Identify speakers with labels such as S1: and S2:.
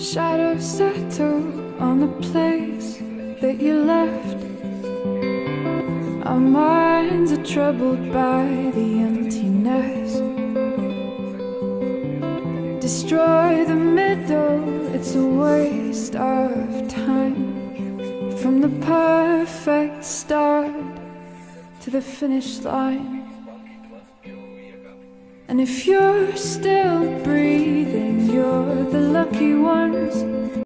S1: Shadows settle on the place that you left. Our minds are troubled by the emptiness. Destroy the middle, it's a waste of time. From the perfect start to the finish line. And if you're still breathing, you're the lucky ones.